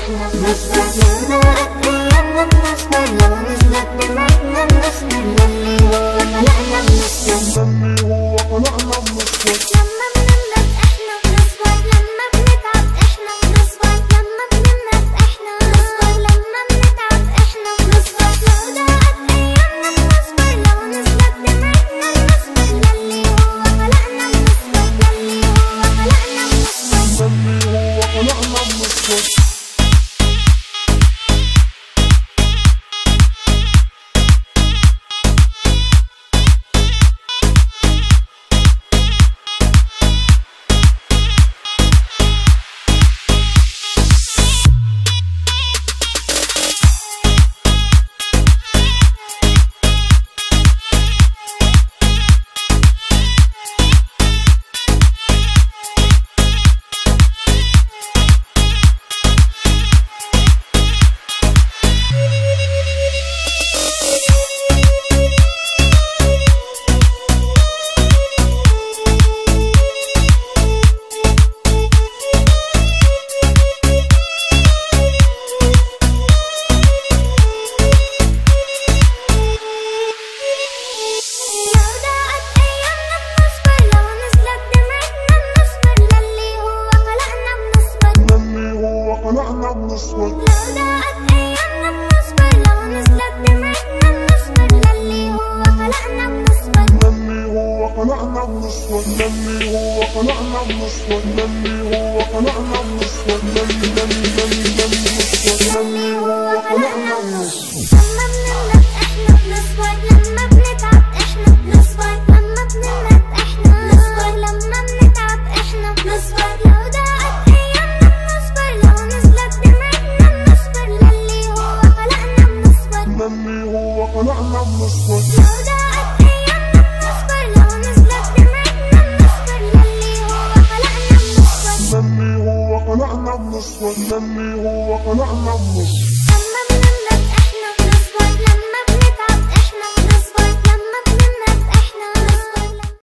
احنا بنصبر لو ضاقت ايامنا بنصبر لو نزلت دمعتنا بنصبر للي هو خلقنا بنصبر لما بنمرض احنا بنصبر لما بنتعب احنا بنصبر لما بنمرض احنا بنصبر لما بنتعب احنا بنصبر لو ضاقت ايامنا بنصبر لو نزلت دمعتنا بنصبر للي هو خلقنا بنصبر للي هو خلقنا بنصبر خلقنا بنصبر للي هو خلقنا بنصبر.